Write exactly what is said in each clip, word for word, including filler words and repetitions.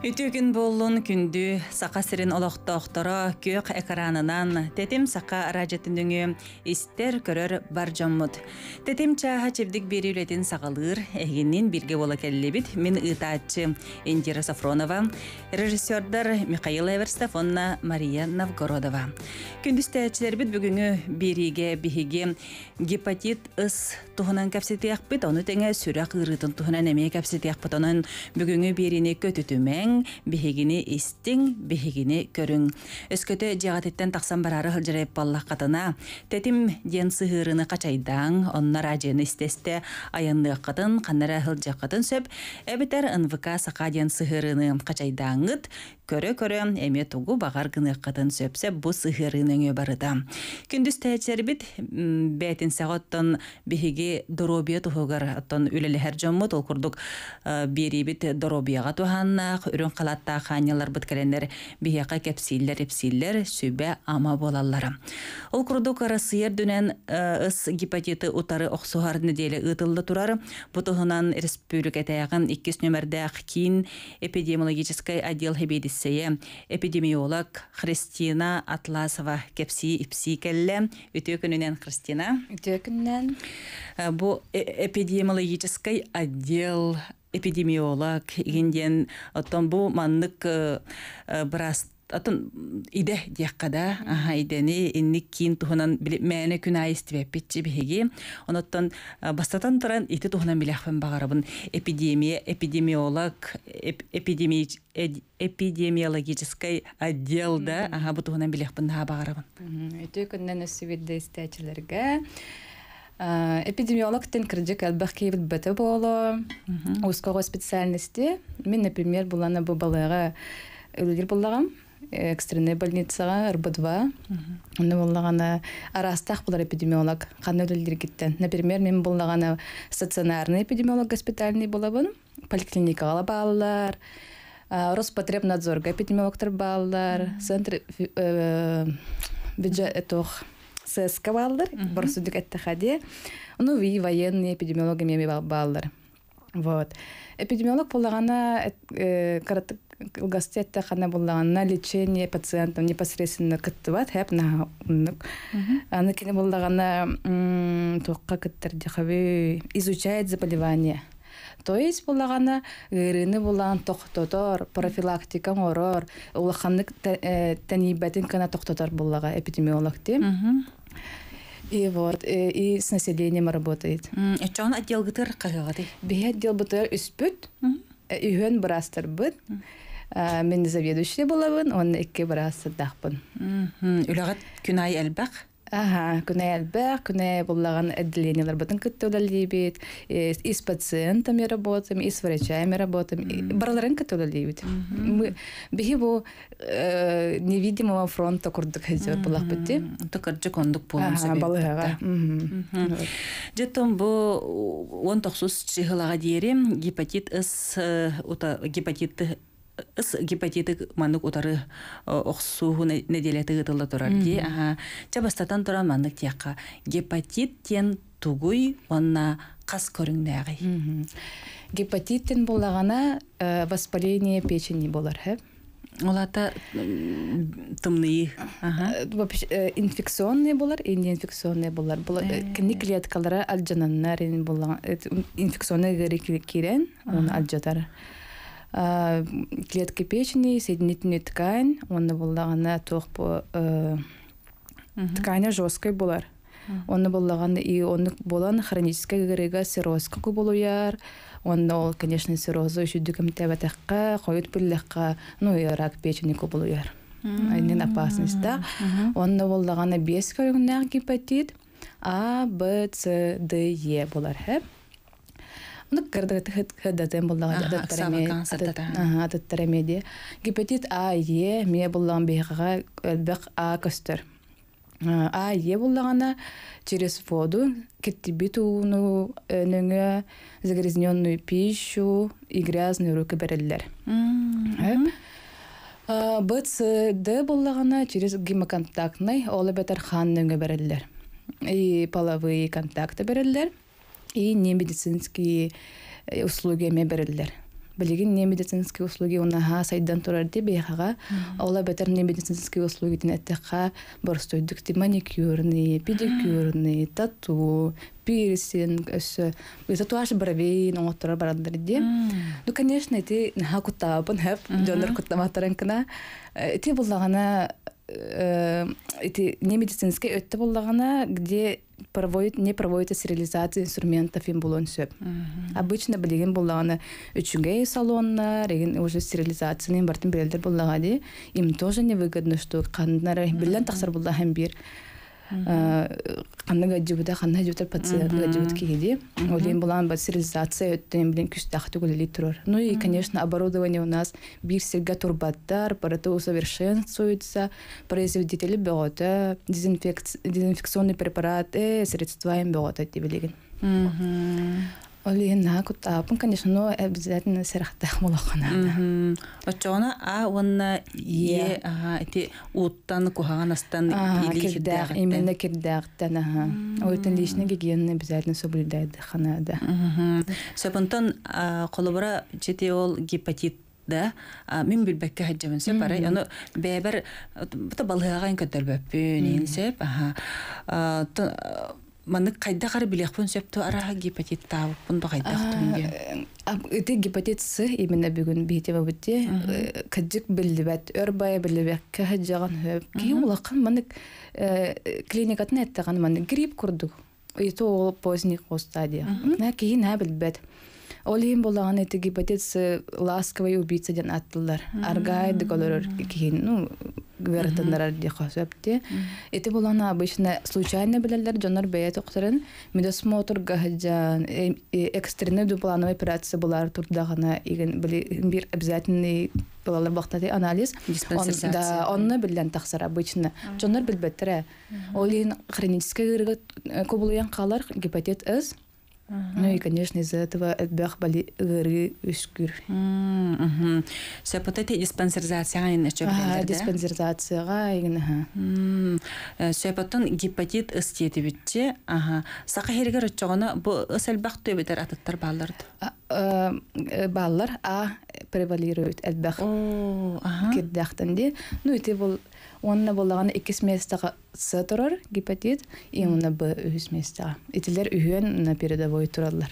Үтүгүн боллун күндү сака сирин олохтоохторо көк экранынан тетим сака радиотүнүңү истер көрөр бар жоммут. Тетим чааха чевдик берүүлетин сагалыр эгинин бирге бола келлебит. Мен ытаатчы Индира Сафронова, режиссердар Михаил Эверстафонна, Мария Новгородова. Күндүстәчләр бит бүгүнгү бириге биһиги гепатит ыс тухунан капсетиякпыт, оны теңе сүрак ырытын тухунан эме капсетиякпыт, онун бүгүнгү бирине көтүтүмең бихигини истиң, бихигини көрүң. Өскөтө жагатыттан таксан барары хылжырайып баллах катына, тетим ден сыһырыны качайдаң, оннар ажыны истесте аянны катын, каннара хылжа катын сөп, эбитер эн вэ ка сака ден сыһырыны качайдаңыт, көрө-көрө эме тугу багар гыны катын сөпсө бу сыһырының барыда. Күндүз тәчер бит бетин саготтон бихиги доробия тухугар оттон үлелехер жоммут ол курдук бери бит доробияга туханнак үрүн калатта ханялар бит келендер бияка кепсиллер эпсиллер сүбө ама болаллар. Ол курдук арасыер дүнен ыс гепатиты утары оксугар неделе ытылды турар. Бутугунан республика таягын икки нөмердәк кин эпидемиологический отдел хебедис эпидемиолог Христина Атласова кепси ипси келле. Үтө күнүнен Христина. Үтө күнүнен. Бу эпидемиологический отдел эпидемиолог инден оттон бу маннык брас атын иде дияққада аха идени инник кин тухунан мәне күнай истебеппитчи биһиги оноттон бастатан туран ити тухунан билахпен багарабын эпидемия эпидемиолог эпидемия эпидемиологический отделда аха бу тухунан билахпен да багарабын. Өтө күннен өсүбүдө истечилерге эпидемиологтен кырдык албах кейбит бете боло узкого специальности. Мен, например, булана бу балага өлүр буллагам экстренная больницага эр бэ два. Оны буллагана арастах булар эпидемиолог каны өлүлдер киттен. Например, мен буллагана стационарный эпидемиолог госпитальный болабын. Поликлиникага баалар, Роспотребнадзорга эпидемиологтар баалар, центр бюджет этох С С К баалар, борсудук эттехаде. Ну, ви военные эпидемиологи меми баалар. Вот. Эпидемиолог буллагана карат гастетте хана буллагана лечение пациентов непосредственно кыттыбат хэп на унук. Аны кине буллагана тоққа кыттерди хабы изучает заболевание. То есть буллагана гырыны буллаган тоқтотор, профилактика орор, улаханнык тенибетин кана тоқтотор буллага эпидемиолог тем. И вот, и с населением работает. Это он отдел гытыр кагады. Би отдел бутыр үспүт, үйөн брастер бут. Мен заведующий болабын, он икки брастер дахпын. Үлагат күнай элбак. Ага, күнай элбак, күнай буллаган отделениялар бутын кытты удалибит. И с пациентами работаем, и с врачами работаем. Барларын кытты удалибит. Мы бихи бу невидимого фронта курдук хазер булак битти. Токаржы кондук болон себеп. Ага, балыга. Жеттон бу он токсус чыгылага диерим гепатит ыс ута гепатит ыс гепатиты маннык утары оксуу неделети гытылда турар ди. Аха. Чабастатан туран маннык тияққа гепатит тен тугуй онна кас көрүңнәгы. Гепатиттен буллагана воспаление печени болар, хэ? Олата тымны. Ага. Вообще инфекционные болар, и неинфекционные болар. Кини клеткалары алжананнар буллаган инфекционный кирен, он алжатар. Клетки печени, соединительная ткань, он буллагана тоқ тканя жесткой болар. Он буллагана и он булан хроническая грега цирроз как болуяр. Он, конечно, циррозу еще декомтеватакка, ходит пыллакка, ну и рак печени ко болуяр. Не опасность, да. Он буллагана без көрүнгнәк гепатит А, Б, С, Д, Е болар, хэ. Ну, когда ты ходатем буллага ататтарамеди. Гепатит А, Е, ме буллаган бейхага элбек А көстөр. А, Е буллагана через воду кеттибитуну нөңө загрязненную пищу и грязные руки береллер. Б, С, Д буллагана через гемоконтактный олы бетер хан нөңө береллер. И половые контакты береллер. И немедицинские услуги ме береллер. билигин не медицинские услуги унаха сайдан турар ди бехага ола бетер не медицинские услуги тинеттеха борстойдук ти маникюрный, педикюрный, тату, пирсинг, өсө татуаж бровей ноотора барандар ди. Ну конечно, эти наха кутапын хеп жондар кутаматаран кына. Эти буллагана эти не медицинские өттө буллагана, где проводит, не проводится стерилизация инструментов им булон сөп. Обычно билеген буллагана үчүгэй салонна, реген уже стерилизацияны бартын белдер буллагади. Им тоже невыгодно, что каннары билен тахсар буллаган бир. Канна гаджубуда, канна гаджубутар пациент гаджубут киеди. Олин булан ба стерилизация өттен билен күстахты гулели турар. Ну и, конечно, оборудование у нас бир серга турбаттар, аппараты усовершенствуются, производители бегота, дезинфекционные препараты, средства им бегота билеген. Олин на кутапын, конечно, но обязательно серахтах молохана. Очона а онна е эти уттан кухаганастан или кирдах, именно кирдахтан, ага. Ойтан личная гигиена обязательно соблюдает ханада. Сөпөнтөн колобора жетеол гепатит да мен билбекке хаҗабын сепара аны бәбер бу балыган көтөрбөппүн инсеп аха маны кайда кар билехпүн септу ара гепатит табып бунда кайда тунген эти гепатит С именно бүгүн битеме битте каҗык билбет өрбай билбекке хаҗаган хөп ки улакан маны клиникатын әттәгән маны грипп курдук ито поздний стадия на ки на билбет Олим булган эти гепатит С ласковый убийца ден аттылар. Аргай деколорор кин, ну, гвертандар ди хасапте. Эти булган обычно случайно билерлер, жонор бәя токтарын, медосмотр гахаджан, экстренный дуплановая операция булар турдагына иген бир обязательный булалар бактады анализ. Да, онны билен тахсар обычно. Жонор билбеттере. Олин хронический кобулуян калар гепатит С. Ну и, конечно, из-за этого бях бали гыры үскүр. Сөпөтөти диспансеризацияга ин эче билдерде. Диспансеризацияга игене. Сөпөтөн гепатит С тетибитчи, аха. Сака хергер өчөгөнө бу ысел бактый бетер атыттар балларды. Баллар а превалирует элбах. О, аха. Кирдахтан ди. Ну ити бул онна булган икис месяцтага С турар гепатит, и онна Б үз месяцтага. Итилер үйөн на передовой тураллар.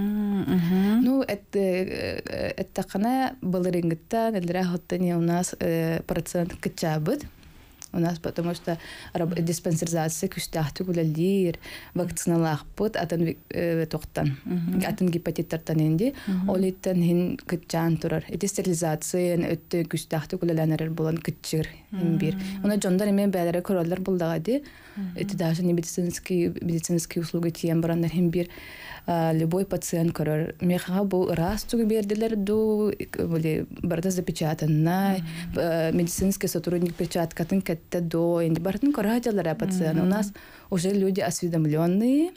Ну это это кана балырингитта, элдер хаттани у нас процент кычабыт. У нас потому что диспансеризация күстахты гулалдир, вакциналахпыт атын токтан. Атын гепатиттартан энди, олиттан хин кычан турар. Эти стерилизация өттө күстахты гулаланар болон кычыр бир. Уна жондар эме бәләре көрөллөр булдагады. Эти даже не медицинские медицинские услуги тем барандар хим бир любой пациент көрөр. Меха бу раз тугу бердилер ду или барда запечатана медицинский сотрудник печаткатын кетте до инде бартын көрөжалар пациент. У нас уже люди осведомленные.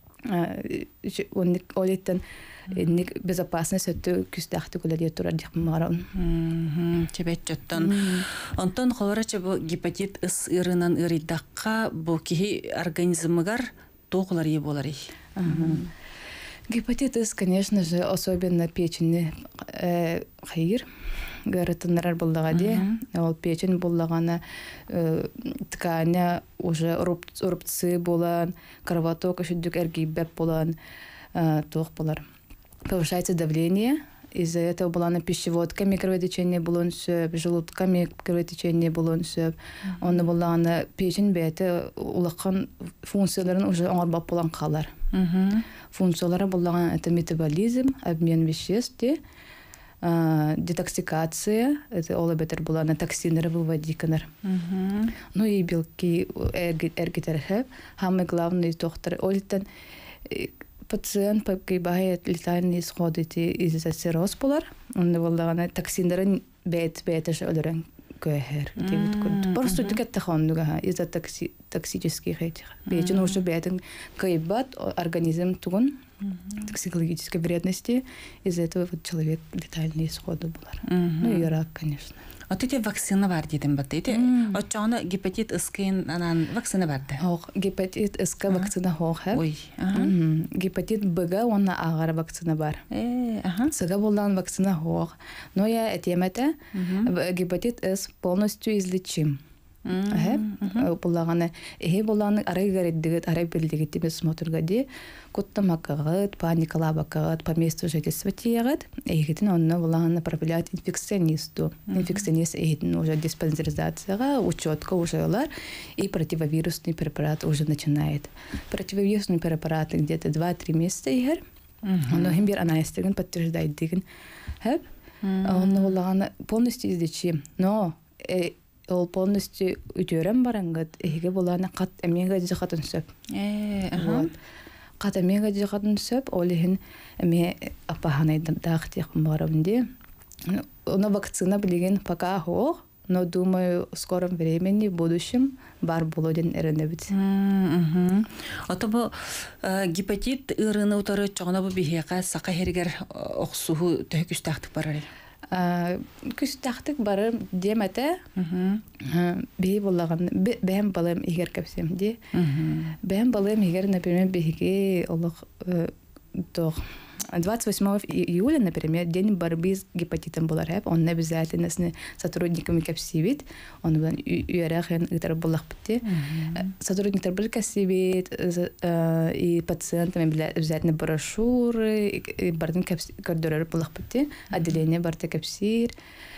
Он олиттен ник безопасность өтө күстахты кулады турар дихмаран. Мм, чебетчоттон. Онтон холорача бу гепатит С ырынан ырыдакка бу ки организмыгар токлар е болары. Гепатит С, конечно же, особенно печени хайыр. Гәрәтеннәр булдыгади. Ол печень булдыганы тканя уже рубцы булан, кровоток ишүдүк эргибеп булан, тох булар. Повышается давление. Из-за этого буланы пищеводками кровотечение булон сөп, желудками кровотечение булон сөп. Онны буланы печень бәте улаккан функцияларын уже оңарбап булан калар. Функциялары булган это метаболизм, обмен веществ, детоксикация, это all better буланы токсинлары выводиканар. Ну и белки эргитерхеп. Самый главный доктор олитен пациент погибает летальные исходы из-за цирроз булар. Он булган токсинларын бет бетеш өлөрөн көһөр. Просто тикетте хондуга из-за токсических этих. Бечен уже бетен кайбат организм тугун Психологической вредности. Из-за этого вот человек летальные исходы был. Ну и рак, конечно. А ты вакцина бар дедим бат. Ты отчана гепатит искин анан вакцина барда. Ох, гепатит иска вакцина хох. Ой. Гепатит Б-га онна агар вакцина бар. Э, ага. Сага болдан вакцина хох. Но я этемете гепатит С полностью излечим. Ага. Боллаганы э болланы арай гариддигит, арай билдигит тебе смотрга ди. Кутта макагат, паникалабакагат, по месту жительства тиягат. Эйгитин онна боллаганы профилят инфекционисту. Инфекционист эйгитин уже диспансеризацияга, учетка уже лар, и противовирусный препарат уже начинает. Противовирусный препарат где-то два-три месяца игр. Но химбир анализтигин подтверждает дигин. Хэп. Онна боллаганы полностью излечим. Но ол полностью үтөрөн барангат эге буланы кат эмега жахатын сөп. Э, ага. Кат эмега жахатын сөп олихин эме апаханайдан дактык барамди. Она вакцина билген пока хох, но думаю, в скором времени в будущем бар болоден эренебит. Мм. Ото бу гепатит ырыны утары чогна бу бихека сака хергер оксуху төкүстактык барар. Күстақтық бары демәті бей болағын, бәйім балым егер кәпсем де. Бәйім балым егер, например, бейге олық двадцать восьмого июля, например, день борьбы с гепатитом был рэп, он обязательно с сотрудниками капсивит, он был уверен, это был лахпти. Сотрудники был капсивит, и пациентами обязательно брошюры, и бардин капсидоры был лахпти, отделение барта капсир.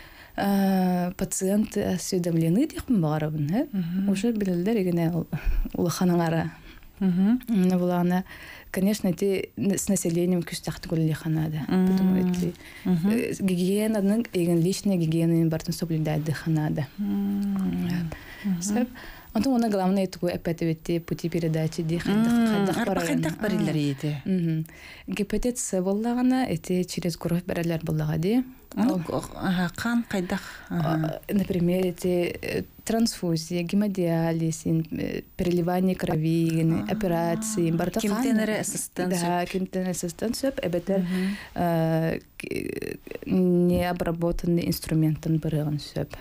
Пациенты осведомлены тех маравн, уже билдер игне улаханара. Ну была она. Конечно, это с населением кустахт гуллиханада. Потому что гигиена, личная гигиена, бартон соблюдает дыханада. Антон, она главное такое опять пути передачи дыханада. Арбахайдах бариллер еде. Гепатит С боллагана, это через кровь бариллер боллагади. Қан қайдақ? Например, это трансфузия, гемодиализ, переливание крови, операции, кемтенері ассистент. Да, кемтенері ассистент сөп, әбетер необработанный инструментен бірігін сөп.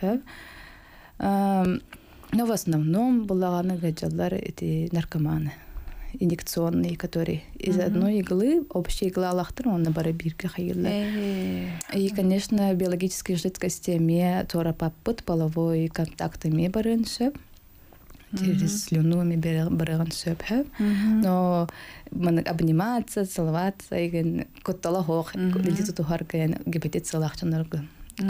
Но в основном болағаны гаджалар это наркоманы. Инъекционные, которые из одной иглы, общая игла лахтар, он на барабирке хайла. И, конечно, биологической жидкости имея тора попыт половой контактами барен сөп, через слюну ми барен сөп. Но обниматься, целоваться, и коттала хох, летит тухарка, гепатит салахчанарга.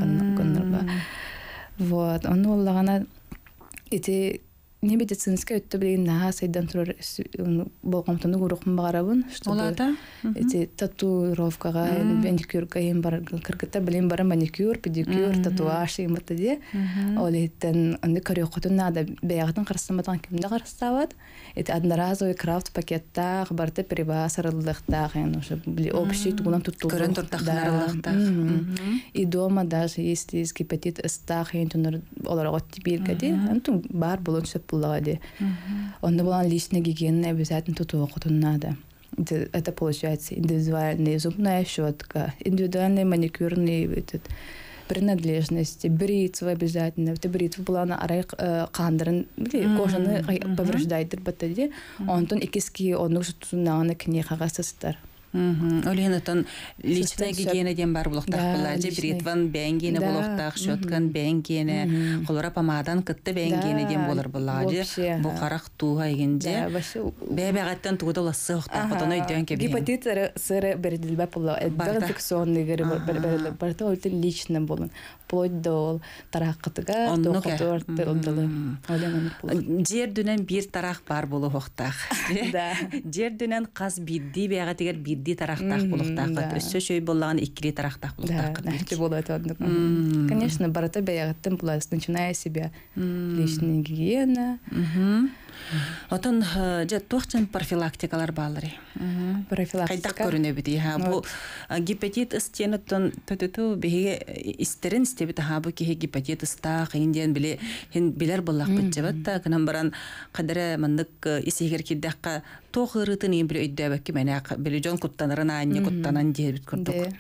Вот, он уллагана эти не медицинская, это блин на сайдан тур болғамтаны көріқім бағарабын, чтобы эти татуировкаға, маникюрға ем бар, кіргіттар білем бары маникюр, педикюр, татуаж ем бата де. Ол еттен онды көріқотын нада бәяғытын қарыстаматан кімді қарыстауад. Это одноразовый крафт пакеттақ, барты прибас арылықтақ, общий тугунан туттулық. Көрін тұртақын И дома даже если с гепатит С-тақ, оларға теперь кәде, антон бар болын сөп буллади. Он была личная гигиена, обязательно тут окутан надо. Это получается индивидуальная зубная щетка, индивидуальный маникюрный этот принадлежности, бритва обязательно. Это бритва была на арай кандырын, кожаны повреждает батаде. Он тон икиски он уже тунна на книгага состар. Олинатон личная гигиена дем бар булактак булажы бритван бәңгене булактак щеткан бәңгене холора помадан кытты бәңгене дем булар булажы бу карак туга игенже бәбәгаттан тугда ласы хтак потон өйдөн кебе гепатит сыры бердилбе була инфекционный гыре бер барта өлтен лично болун вплоть до таракытыга доктор тылдылы жер дүнен бир тарак бар болу хтак жер дүнен каз бидди бәга тигер ди тарахтах булуктак өссө шөй боллаган икки тарахтах булуктак да болот онда. Конечно, барата бәягаттан булас, начиная себя личная гигиена. Отон же тохчан профилактикалар балары. Профилактика. Кайдак көрүнө бити ха бу гепатит стенотон төтөтө беге истерин стебит ха бу ки гепатит ста кыйынден биле хин билер буллак битчебатта канан баран кадары мандык исегер киддакка тохырытын им биле өйдөбөккө мене биле жон куттанарын аанни куттанан диэбит курдук.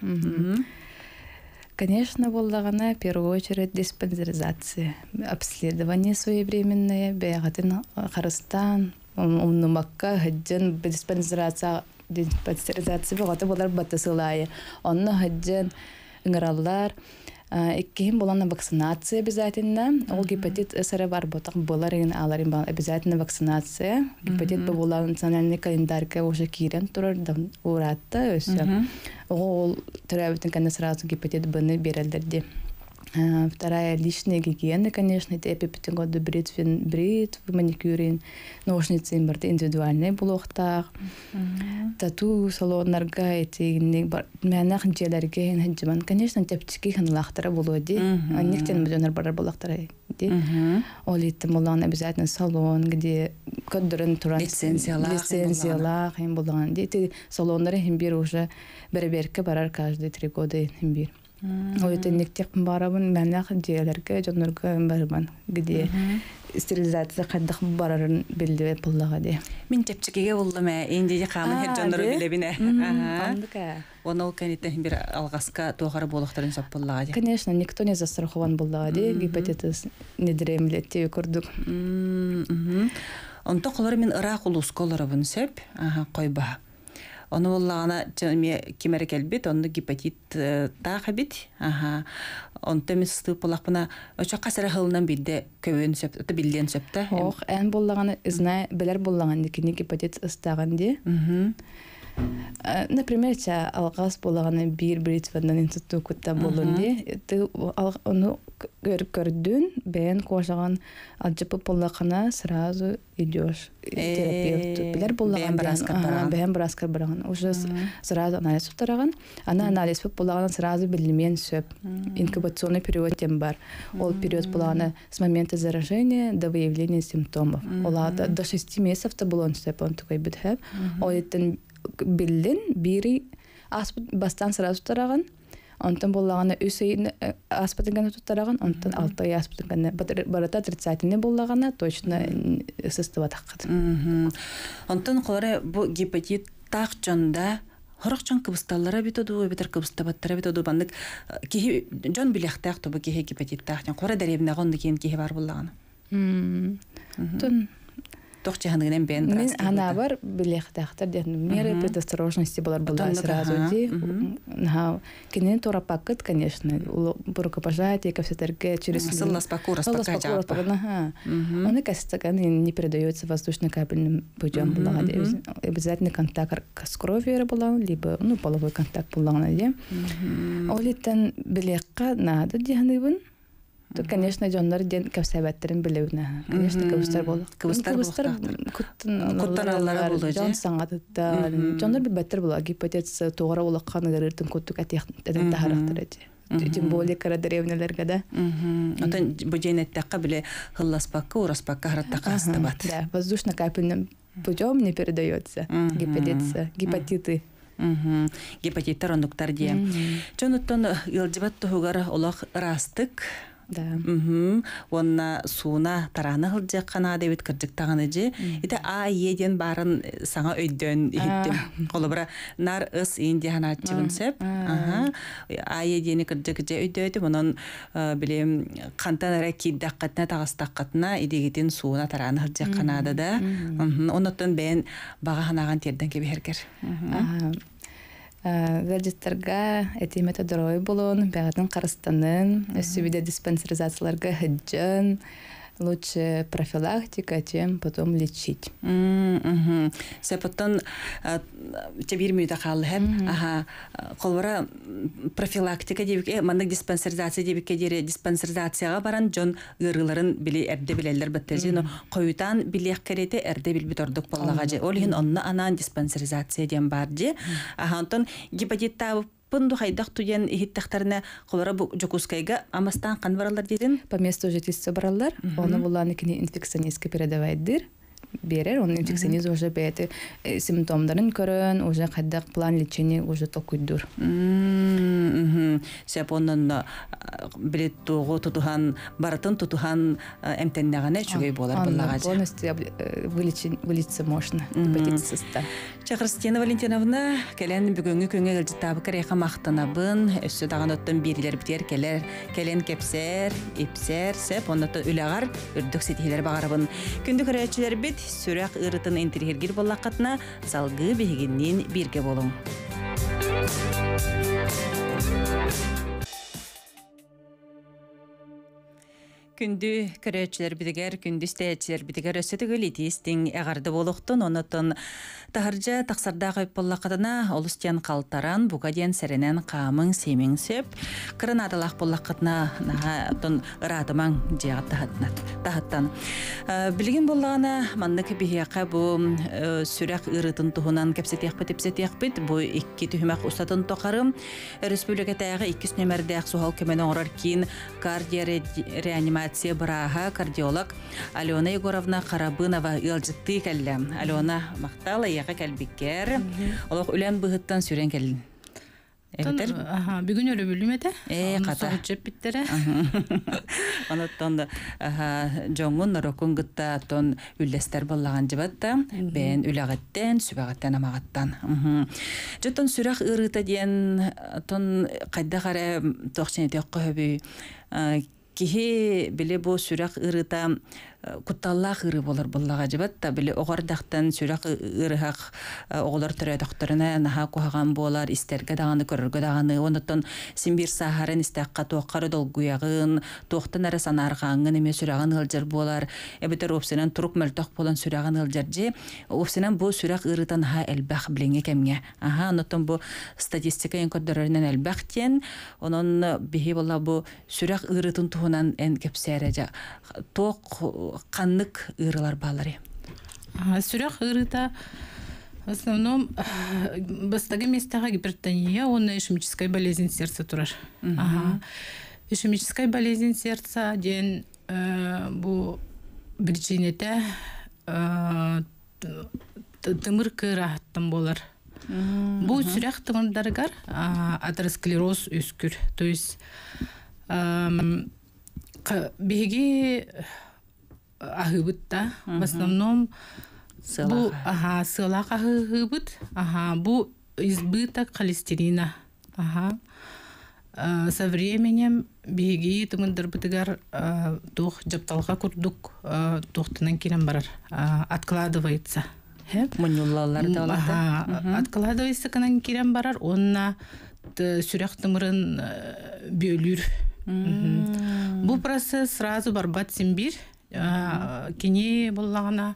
Конечно, боллагана в первую очередь диспансеризация, обследование своевременное, бегатын харыстан, умнумакка, хаджан, диспансеризация, диспансеризация, бегаты болар батысылайы. Онны хаджан ыңыраллар, иккихим болана вакцинация обязательно. Ол гепатит эсэре бар ботак боларын аларын бар обязательно вакцинация. Гепатит бу болан национальный календарьга уже кирен турар уратта өсө. Ол төрөбүтүн кана сразу гепатит Б-ны берелдерди. Вторая личная гигиена, конечно, это эпипетин году брит, брит, маникюрин, ножницы, индивидуальные блохтар, тату салоннарга, эти мянах джелерге, хаджиман, конечно, тепчики ханлахтара булоди, а никтен миллионер бара булахтара. Олит мулан обязательно салон, где коддерен туран лицензиялах, им булан. Эти салоннары химбир уже береберке барар каждые три года химбир. Ойты нектек барабын мәнәк дияләргә җоннарга барбан где стерилизация каддык барарын билдебе буллага ди. Мин тепчекеге булдымы? Инде камын һәр җоннары билебине. Ага. Оны кәнитен бер алгаска тогары булыктырын сап буллага ди. Конечно, никто не застрахован буллага ди. Гепатитис недремлетте күрдүк. Мм. Онта кулары мин Ирак улусколары бун сеп, ага, койба. Оны боллагана жеме кимер келбит, онда гепатит тагы бит. Аха. Онта мисты полакпына оча касара хылынан билде көбөн сөп, өтө билден сөптө. Ох, эн боллагана изна белер боллаган дикини гепатит ыстаган ди. Мм. Например, ча алгас боллагана бир бритвадан институт кутта болун ди. Ты onu көрдүн, бен кошаган алжыпы боллакана сразу идёшь терапевту. Билер боллаган бен браскар барган. Уже сразу анализ утараган. Ана анализ боллаган сразу билмен сөп. Инкубационный период тем бар. Ол период боллагана с момента заражения до выявления симптомов. Ола до шести месяцев то болон сөп он такой битхеп. Ол итен билдин бири аспыт бастан сразу тараган. Онтан боллаганы үсейин аспытыганы туттараган, онтан алты аспытыганы барата отрицательный боллаганы точно состава таккат. Онтан колары бу гепатит так жонда хорокчон кыбысталлара битоду, битер кыбыстабаттара битоду бандык ки жон билектак тобу ки гепатит так жон кора деребне гонды кен ки бар боллаганы. Тон Тохчаханын бен мен ана бар билектактар ден меры предосторожности болар булар сразу ди. Ха, кинен тора пакет, конечно, рукопожатие ко всетерге через сыллас паку распакача. Ага. Он кастакан не передается воздушно-капельным путем булар. Обязательно контакт с кровью булар, либо ну половой контакт булар ди. Олитен билекка надо диханыбын. То, конечно, жондар ден капсабаттерин билебине. Конечно, кабыстар болду. Кабыстар куттаналар болду. Жон саңатта. Жондар билбеттер болду. Гепатит тогара улаккан гырыртын куттук атыяктан тахарактыр эти. Тем более кара деревнялерге да. Отон бу жейнеттакка биле хылласпакка, ураспакка хараттакка астабат. Да, воздушно-капельным путем не передается гепатит, гепатиты. Гепатиттар ондуктар дие. Жонуттон ылжыбат тугар олак растык. Да. Мм. Онна суна тараны хылжы кана дебит кыржык таганы же. Ите а еден барын саңа өйдөн иттим. Колобра нар ыс инди ханачыбын сеп. Ага. А едени кыржык же өйдөдү. Монон билем кантан раки даккатна тагыстаккатна идегитин суна тараны хылжы канада да. Оннотон бен бага ханаган терден кебергер. Ага. Гаджеттерга эти методорой болон, бягатын карыстанын, өссүбиде диспансеризацияларга хыджын, лучше профилактика, чем потом лечить. Мм. Сепоттон чебир мүйдө калды хеп. Аха. Колбара профилактика дебик, мандык диспансеризация дебикке дере диспансеризацияга баран жон ырыларын били эрде билелер беттежи, но коютан билек керете эрде билбит ордук боллага же. Ол хин онна анан диспансеризация дем бар же. Аха, онтон гепатитта Пунду хайдах туян ихиттахтарына колора бу жокускайга амастан канваралар дедин? По месту жительства баралар. Оны буланикини инфекционистке передавайдыр. Берер, он инфекционист уже бети симптомдарын көрөн, уже кайдак план лечения уже токуйдур. Сеп онын билет тугу тутухан баратын тутухан эмтеннегане чугай болар буллагач. Полностью вылечить вылечиться можно. Гепатитис. Чахристина Валентиновна келен бүгүнгү күнгө ылжытабы карайга мактанабын, өссө даган оттон бирилер битер келер, келен кепсер, ипсер, сеп оннотон үлагар үрдүк сетилер багарабын. Күндү көрөчүлөр бит сүрөк ырытын интерьергир боллакатына салгы бегиннен бирге болуң. Күндү көрөчүлөр бидигер, күндү стеечилер бидигер өсөтөгөл итистин эгарды болохтун, онотон тахаржа таксарда кайып боллакатына олустен калтаран, буга ден серенен камың семиң сеп, кырынадалак боллакатына наһатон ыратымаң жагат тахаттан. Билген боллагана маннык бихияка бу сүрөк ырытын тухунан кепсетекпит эпсетекпит, бу икки түһүмак устатын токарым, республикадагы икки нөмердеак сухал көмөнө орор кийин кардиореанимация Браха, кардиолог Алена Егоровна Карабынова ылжытты кәлле. Алена мактала яка кәлбиккер. Олох үлән быһыттан сүрен кәллин. Эбетер? Аха, бүгүн өрө бүлүмете. Э, ката. Сочеп биттере. Онотон аха жоңун норокун гытта тон үллестер боллаган жыбатта, бен үлагаттен, сүбагаттан амагаттан. Жотон сүрак ырыта диен тон кайда кара тохчен төккөбү кихи биле бу сүрак ырыта кутталлах ыры болар буллага жыбатта биле огардактан сүрак ырыхак оголор төрө докторуна наха кухаган болар истерге даганы көрөргө даганы онотон симбир сахарын истакка тооккары долгуягын токтон ара санаргаңын эме сүраган ылжыр болар эбетер опсенен турук мөлтөк болон сүраган ылжыр же опсенен бу сүрак ырытан ха элбах билеңе кемге аха онотон бу статистика энкоддөрөнөн элбах тен онон бихи болла бу сүрак ырытын туунан эн кепсереже ток каннык ырылар балары. Сүрөк ырыта в основном бастагы местага гипертония, он ишемическая болезнь сердца турар. Ага. Ишемическая болезнь сердца ден бу причинете тымыр кыраттан болар. Бу сүрөк тымырдаргар атеросклероз өскүр. То есть беги ахыбытта в основном бу ага сылак ахыбыт ага бу избыток холестерина ага со временем беги тымындар бытыгар тух жапталга курдук тухтынан кирен барар откладывается мунюллалар да откладывается канан кирен барар онна сүрөк тымырын бөлүр. Бу процесс сразу барбат симбир кини боллагана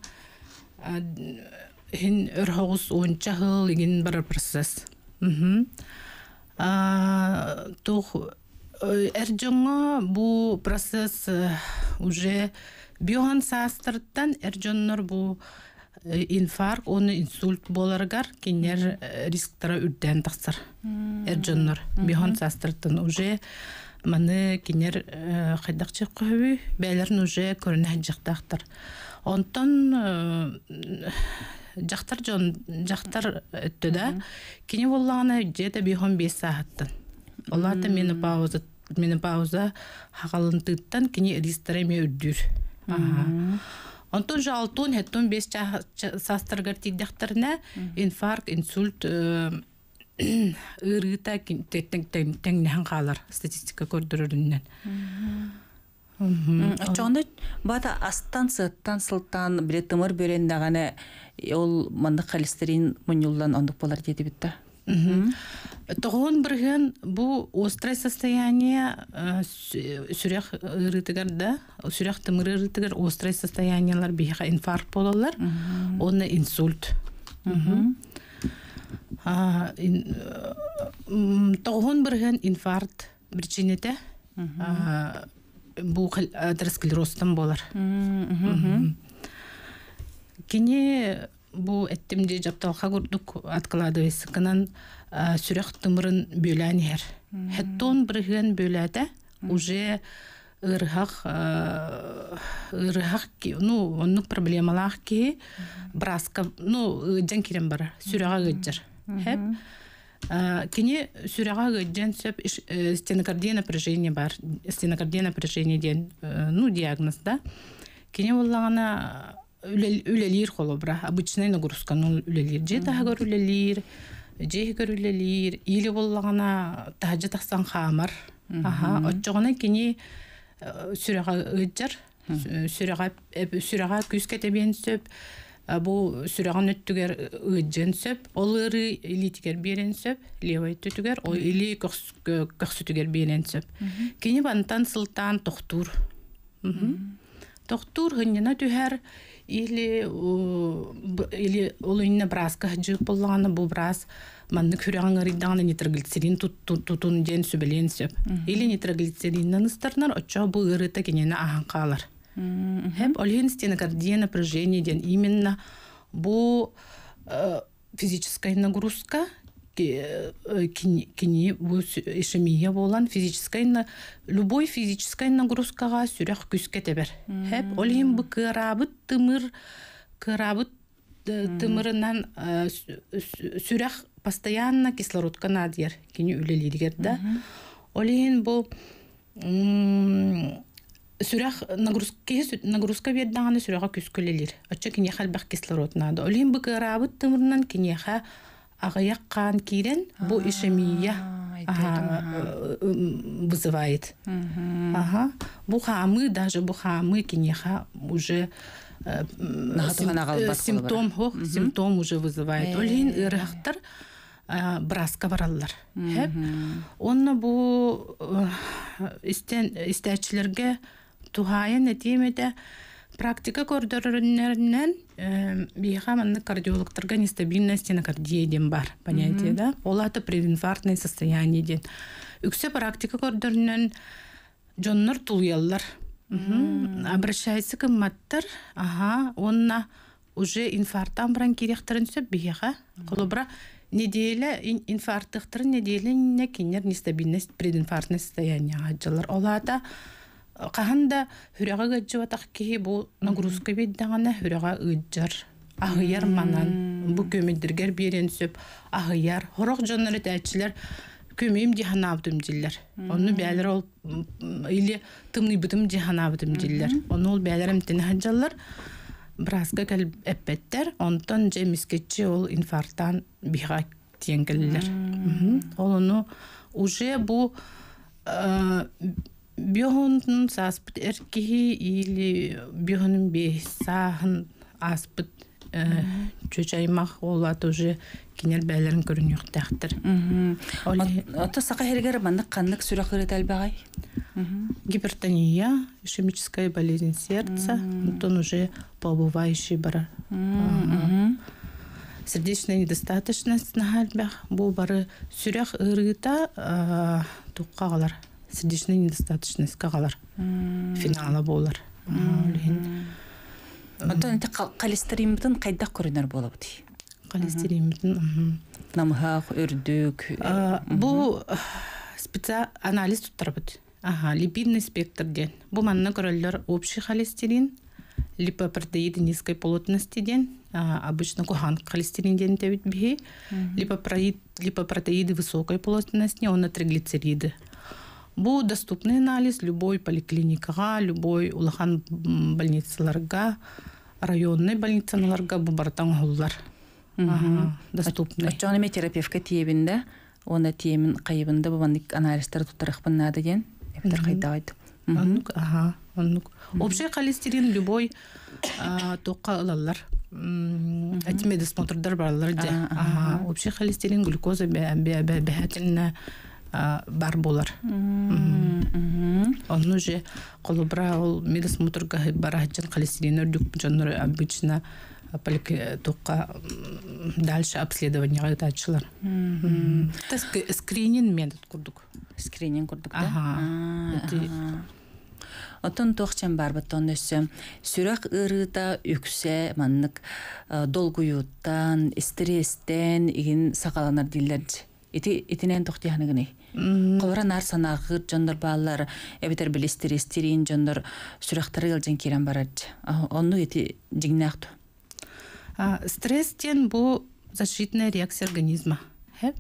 хин өрхогус онча хыл еген бар процесс. Тух эржонго бу процесс уже биохан састырттан эржоннор бу инфаркт, оны инсульт боларгар кинер рисктара үрден тақсыр. Эржоннор биохан састырттан уже маны кинер хайдакчы көбү бәлерин уже көрүнө жактактар. Онтон жактар жон жактар өттөдө кини боллагана жете бихон беш сааттан. Оларда менопауза менопауза хагалынтыттан кини ристереме үрдүр. Онтон жалтон хеттон беш састыргар тиддактарына инфаркт, инсульт ырыта теңнен қалар статистика көрдірірінен. Чоны бата астан сыттан сылтан біле тымыр бөрендағаны ол мандық холестерин мұнюлдан ондық болар деді бітті? Тоғын бірген бұл острое состояние сүрек ырытыгарда, сүрек тымыр ырытыгар острое состояниялар бейға инфаркт болалар, оны инсульт. Тоғын бірген инфаркт причинете бұл атеросклерозтан болар. Кені бұл әттімде жапталға көрдік откладывайсы кынан сүрек тымырын бөлән ер. Хеттон бірген бөләді уже ырғақ, ырғақ, ну, оның проблемалақ ке браска, ну, жан керен бар, сүріға ғыджыр. Хеп, Кини сүрәгә гыджан сөп стенокардия напряжение бар. Стенокардия напряжение ден ну диагноз да. Кини уллагана үлелир холобра. Обычный нагрузка ну үлелир. Же тагыр үлелир, же үлелир. Или уллагана тажы тахсан хамар. Аха, отчогона кини сүрәгә гыджар. Сүрәгә сүрәгә күз кетебен сөп. Бу сүрәгән өттүгәр ыҗын сөп, олыры илитигәр берен сөп, левай төтүгәр, о или көхсүтүгәр берен сөп. Кини бантан сылтан тохтур. Тохтур гынна түһәр или или олынна браска җык булганы бу брас манны күрәгән гырыдан нитроглицерин тутун ден сөбелен сөп. Или нитроглицериннан старнар очо бу гырыта кинене аханкалар. Хеп олин стенокардия напряжение ден именно бу физическая нагрузка кини бу ишемия болан физическая любой физическая нагрузкага сүрәк күскә тебер. Хеп олин бу кырабыт тымыр кырабыт тымырынан сүрәк постоянно кислородка надер кини үлелидер да. Олин бу сүрәк нагрузка нагрузка бердәгән сүрәгә күскөлелер. Ача кине хәлбәк кислород нады. Олин бу кырабыт тымырынан кинеха агыяккан кирен бу ишемия вызывает. Ага. Бу хамы даже бу хамы кинеха уже симптом хох, симптом уже вызывает. Олин ирахтар браска бараллар. Хеп. Онна бу истен истәчләргә тухайын этемеде практика көрдөрүннәреннән биха манны кардиологтарга нестабильная стенокардия ден бар, понятие, да? Олаты прединфарктное состояние ден. Үксе практика көрдөрүннән жоннор тулуяллар. Обращается к маттар, ага, онна уже инфарктан баран кирехтерин сөп биха. Колобра неделя инфаркттыктыр неделя кинер нестабильность прединфарктное состояние аҗалар. Олата Каханда хүрәгә гыҗватак ки бу нагрузка биддәгәне хүрәгә ыҗар. Агыяр манан бу көмедергәр берен сөп агыяр. Хорак җаннары тәчләр көмем җиһанабдым дилләр. Аны бәләр ул или тымны битем җиһанабдым дилләр. Аны ул бәләрем тинһаҗаллар. Бразга кал эппеттер, онтон җемискетче ул инфарктан бига тиенгелләр. Ул аны уже бу Бьёхун саспыт эркихи или бьёхун бейсахан аспыт чөчаймах олат уже кинер бәлерін көрін юқтақтыр. Ото сақа хергер бандық қандық сүрі қыры тәлбағай? Гипертония, ишемическая болезнь сердца, он уже побывающий бара. Сердечная недостаточность на хальбах, бу бары сүрәк ырыта туққағалар. Сердечная недостаточность кагалар. Финала болар. Онтон это холестеринбитин кайда көрүнөр болот. Холестеринбитин. Намхах өрдүк. Бу специаль анализ туттарбыт. Ага, липидный спектр ден. Бу манна көрөллөр общий холестерин, липопротеиды низкой плотности ден, обычно кухан холестерин ден тебит бихи, липопротеиды высокой плотности, он триглицериды. Бу доступный анализ любой поликлиникага, любой улахан больницаларга, районный больницаларга бу бартан холлар. Доступный. Ачаны терапевтка тиебинде, оны тиемин кайыбында бу бандык анализтер туттарыкпын нады ден. Эптер кайда айт. Ага, онук. Общий холестерин любой тоққа алалар. Эти медосмотрдар барлар де. Ага, общий холестерин, глюкоза бәһәтинне бар болар. Он уже колубра ол медосмотрга бараҗан холестерин өрдүк жаннар обычно только дальше обследование тачылар. Это скрининг метод курдук. Скрининг курдук да? Ага. Отон тоқчан бар баттон өссө сүрәк ырыта үксе маннык долгуюттан, стресстен игин сакаланар диллер. Ити итинен тоқтияны гыны. Колора нар санагыр жандар баллар, эбитер билистеристерин жандар сүрәктәре гылжын кирен барат. Онну ити жигнакту. Стресстен бу защитная реакция организма. Хеп.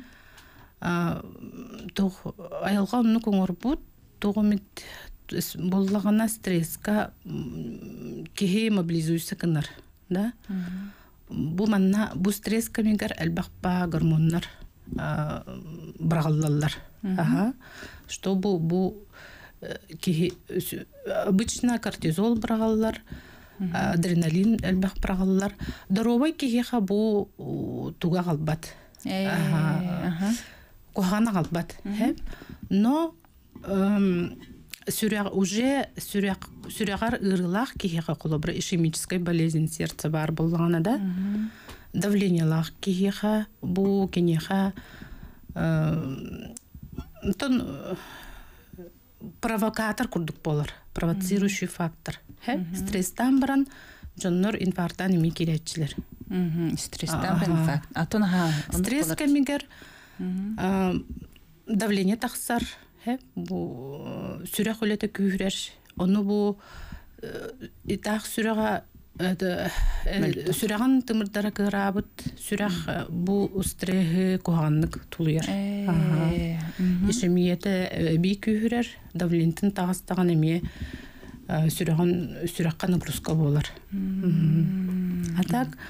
Тух аялга онну коңорбут, тугумит боллагана стресска кихи мобилизуйса кынар, да? Бу манна бу стресс камигар элбахпа гормоннар брагаллаллар. Ага. Что бу бу кихи обычно кортизол брагаллар, адреналин элбах брагаллар. Доровой кихиха бу туга галбат. Ага. Кохана галбат. Но Сюряг уже сюряг сюрягар ырылах кихиха колобра ишемическая болезнь сердца бар болгана да. Давление лах кихиха бу кенеха тон провокатор курдук болар, провоцирующий фактор. Стресстан баран жоннор инфарктан эми киретчилер. Стресстан инфаркт. Атон ха стресс кемигер давление тахсар. Бу сүрә хөлете күрәр. Оны бу итак сүрәгә сүрәгән тымырдара кырабыт. Сүрәг бу стресс куганлык тулыяр. Ишемияте би күрәр. Давлентин тагыстаган эме сүрәгән сүрәккә нагрузка булар. Атак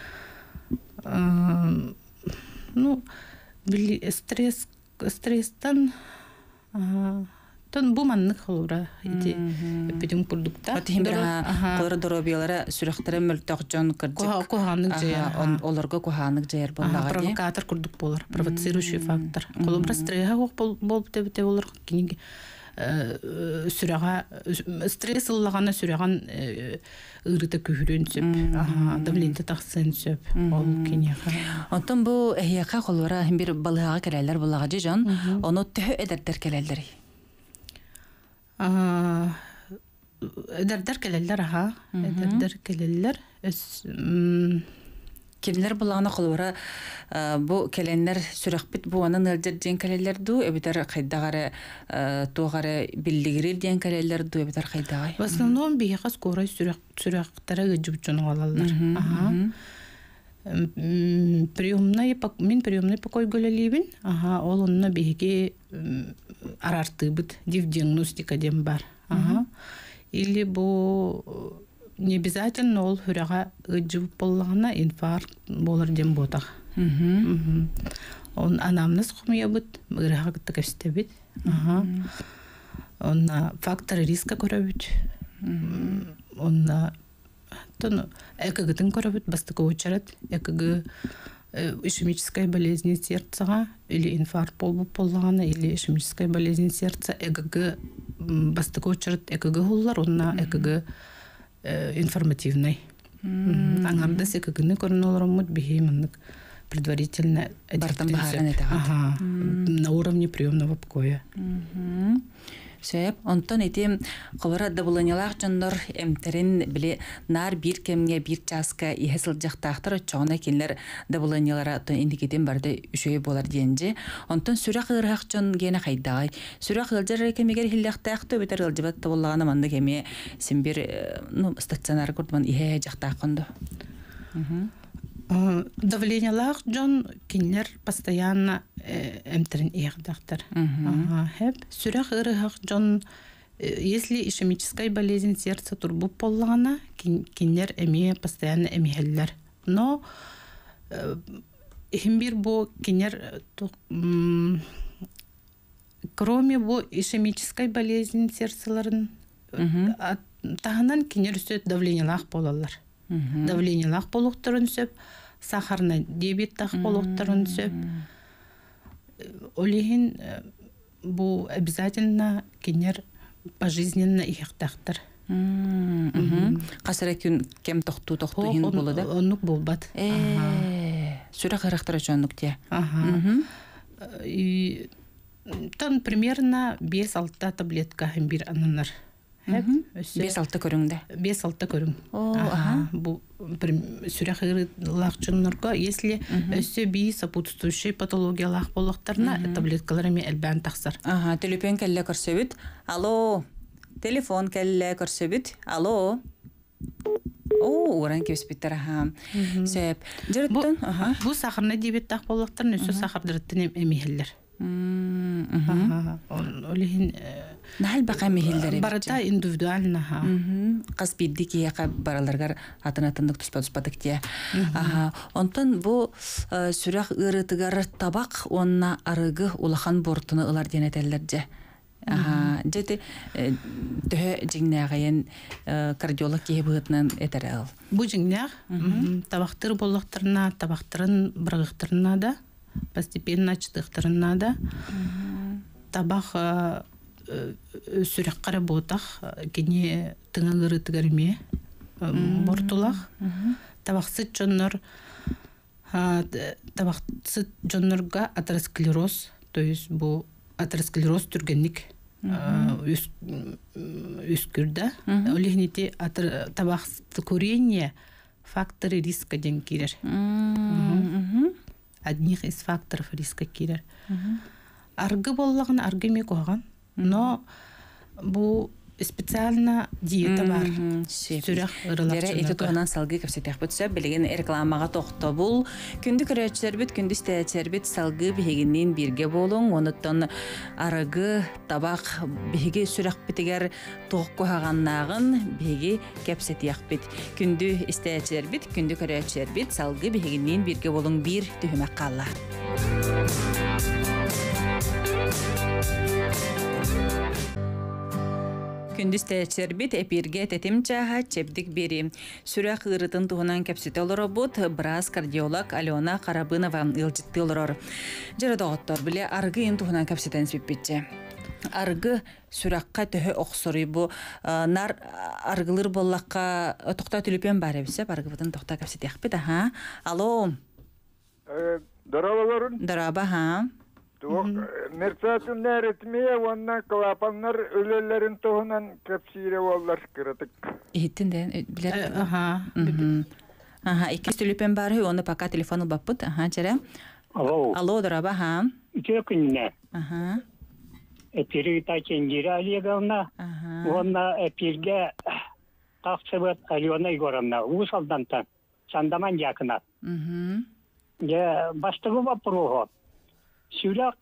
ну стресс стресстан тон бу маннык холура ити эпидем продукта. Атимбера кора доробиялара сүрәхтәре мөлтәк жон кырдык. Коханлык җая. Оларга коханлык җаяр булмага. Провокатор курдук булар, провоцирующий фактор. Колобра стресска булып тебете булар кинеге сүрәгә стресс лагана сүрәгән ырыта күрүн сөп. Аха, давление тахсын сөп. Ол кинеге. Онтон бу эһияка холура бир балыга керәләр булага җон, оны төһө эдәрдер келәләр. Эдәрдер келәләр аха, эдәрдер келәләр. Кемлер булганы холура бу келәннәр сүрәхбит бу аны нәлдер дигән келәләр ду, эбитәр кайдагары тугары биллигер дигән келәләр ду, эбитәр кайдагай. В основном бияка скорой сүрәк сүрәктәре гыҗып алалар. Аха. Приемный мин приемный покой гөлелибин. Аха, ол онна биге арарты бит диагностика дем бар. Ага. Или бу не обязательно ол хүрәгә гыҗып булгана инфаркт булыр дем ботак. Мм. Он анамнез хумия бит, гырага тәкәстә бит. Ага. Он фактор риска көрәбит. Он тон экгтен көрәбит бастык очарат, экг ишемическая болезнь сердца или инфаркт булып булганы или ишемическая болезнь сердца экг бастык очарат экг буллар, онна экг информативный. Аңарда экгны көрнөлөрмөт бихимнек предварительно ага, на уровне приемного покоя. Сөйп, онтон итем кылара дабылынялак жоннор эмтерин биле нар бир кемге бир часка ихесил жактактыр чоңна кинлер дабылынялара то индикетен барды үшөй болар денже. Онтон сүрә кырык жон гене кайдагай. Сүрә кылжыр кемегер хиллактакты бетер ылжыбат табылганы манда кеме син бир ну стационар курдман ихе жактакынды. Давление лах Джон кинер постоянно эмтерин ихдахтар. Ага, хеп сүрәх ырыгах Джон если ишемическая болезнь сердца турбу поллана кинер эми постоянно эмихеллер. Но химбир бу кинер кроме бу ишемической болезнь сердцаларын тагынан кинер үстөт давление лах болалар. Давление лах болуктарын сөп, сахарный диабет тах болуктарын сөп. Олихин бу обязательно кинер пожизненно ихтахтар. Касара күн кем тохту тохту хин болду да? Онук болбат. Э, сүрә характер чонлук те. Ага. И тон примерно бес-алты таблетка хем бир аннар. бес-алты көрүңдө. бес-алты көрүң. Ага. Бу сүрә хырлакчыннарга, если өсө би сопутствующий патологиялар болуктарына таблеткалар эми элбән таксар. Ага, телефон келле көрсөбүт. Алло. Телефон келле көрсөбүт. Алло. О, уран кепспиттер аха. Сөп. Жырыттан, аха. Бу сахарны дибеттак боллактар, өсө сахардырыттын эмихиллер. Олихин Нахал бака мехиллер. Барата индивидуально ха. Кас биддики яка бараларгар атын-атындык туспа-туспадык тие. Аха. Онтон бу сүрәк ырытыгар табак онна арыгы улахан бортуны ылар денетеллерже. Аха. Жети төһө жиңнагайын кардиолог кие быытынан этерел. Бу жиңнак табактыр боллактарына, табактырын бырыгыктарына да постепенно чытыктарына да табак сүрәк работах кене тыңгыры тыгарме бортулах табаксыт жоннор табаксыт жоннорга атеросклероз, то есть бу атеросклероз түргенник үскүрдө олихнити табаксыт курение факторы риска ден кирер. Одних из факторов риска кирер. Аргы боллагын аргы ме койган. Но бу специально диета бар. Сүрәк ырылак. Лере эти туганан салгы кепсетек бүтсө билеген рекламага токто бул. Күндү көрөчөр бит, күндү стечер бит салгы бигенин бирге болуң. Онуттан арыгы табак биге сүрәк битегер ток койганнагын биге кепсетек бит. Күндү стечер бит, күндү көрөчөр бит, салгы бигенин бирге болуң бир төһөмөк калла. Күндүс тәчербит эпирге тетим чаха чепдик бери. Сүрәк ырытын туһунан кепсете олоробут брас кардиолог Алена Карабынова ылжытты олорор. Жара доктор биле аргы ин туһунан кепсетен сиппитче. Аргы сүрәккә төһө оксорый бу нар аргылыр боллакка токта түлүпен бар эбсе аргыбытын токта кепсетек бит аха. Алло. Э, дарабаларын. Дараба ха. Мерцатын нәретмее, онна клапаннар өлелерин тоғынан кәпсире олар кырытык. Иттінден, білер? Аха. Аха, икес түліпен бары, оны пока телефону баппыт. Аха, жере? Алло. Алло, дораба, ха? Үтө күнне. Аха. Эпири тачендире алиегална. Аха. Онна эпирге тақсыбыт Алена Егоровна. Усалданта. Сандаман якына. Мхм. Я бастығы вопросу. Сүрәк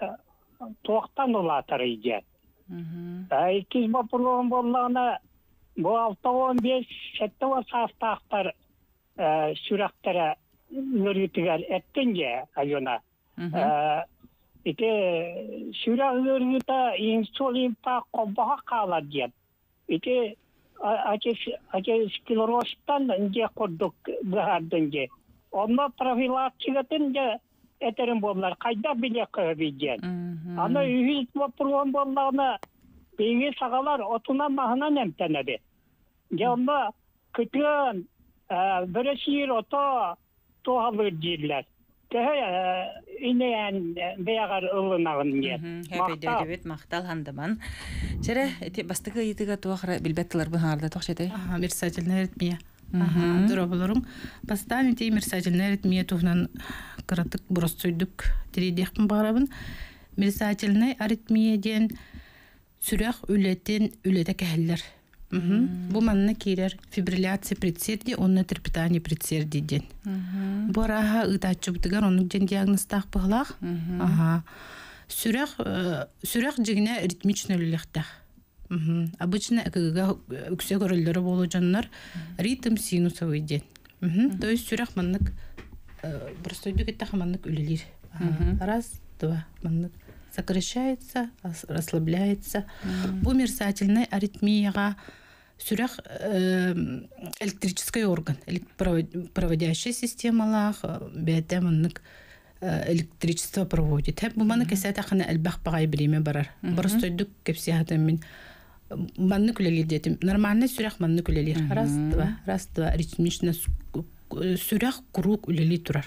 тоқтан олатыр иде. Айкиз вопросым боллағына бу алты он беш сәтті сафтақтар сүрәктері үргітігер әттенге Алена. Ите сүрәк үргіті инсулинта қобаға қалар дед. Ите атеросклерозтан инде қордық бұғардың. Онна профилактикатын де этерин боллар кайда биле кыбыйген. Аны үйүт вопросым болларына бейге сагалар отуна махана немтенеби. Жонда күтөн биресир ото тоалыр дилер. Кээ инеян беягар ылынагын ге. Хәпәдә дебет мактал хандыман. Жере эти бастыгы итиге туахра билбеттилер бу харда тохшете. Аха, мерсательная аритмия. Аха, дурабылырың. Бастан ите мерсательная аритмия туһунан кыратык бурастойдук тиридекпин барабын. Мерсательная аритмия ден сүрәк үлетен үлете кәһәлләр. Бу манна кирер фибрилляция предсердий, онна терпитание предсердий ден. Бу араха ытачыбытыгар онук ден диагноз тақпығылақ. Аха. Сүрәк сүрәк жигне ритмично үлелектақ. Обычно экгга үксе көрөллөрү болу жаннар ритм синусовый ден. То есть сүрәк маннык простойдук еттақ маннык үлелер. Раз, два, маннык сокращается, расслабляется. Бу мерсательная аритмияга сүрәк электрический орган, проводящая системалар бәтә маннык электричество проводит. Бу маннык эсәтә хана әлбәх багай биреме барар. Простойдук кепсиятен мин маннык үлелер детим. Нормальный сүрәк маннык үлелер. Раз, два, раз, два, ритмично сүрәк круг үлели турар.